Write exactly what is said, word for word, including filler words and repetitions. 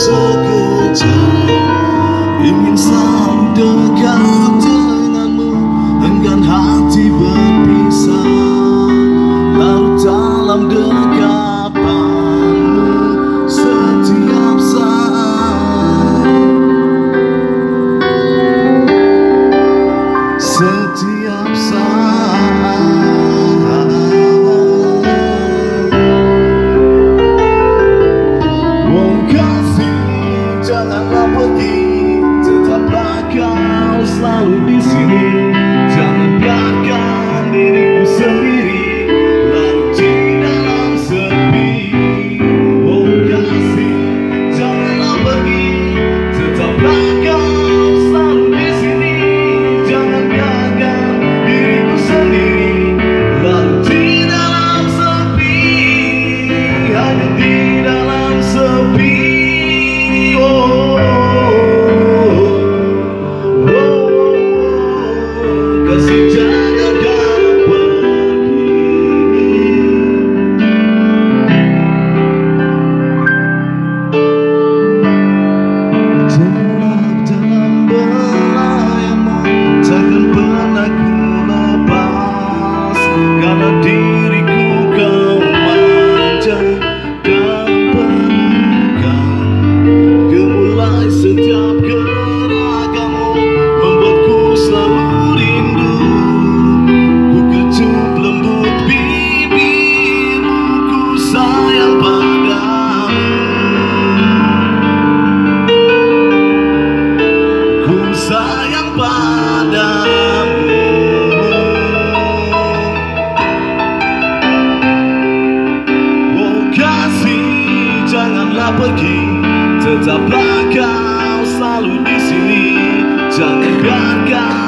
sekejap, ingin selalu dekat denganmu, enggan hati berpisah, larut dalam dekapanmu setiap saat, setiap saat. Oh kasih, janganlah pergi, tetaplah kau selalu di sini. Jangan biarkan diriku sendiri larut di dalam sepi. Oh kasih, janganlah pergi, tetaplah kau selalu di sini. Jangan biarkan diriku sendiri larut di dalam sepi, hanya di dalam sepi. Kasih jangan kau pergi. Tetap dalam belayanmu, takkan pernah ku lepas, karena diriku kau manja dalam pelukan. Gemulai setiap gerakanmu, membuatku selalu rindu. Ku kecup lembut bibirmu, ku sayang padamu, ku sayang padamu. Oh kasih, janganlah pergi, tetaplah kau selalu di sini. Jangan biarkan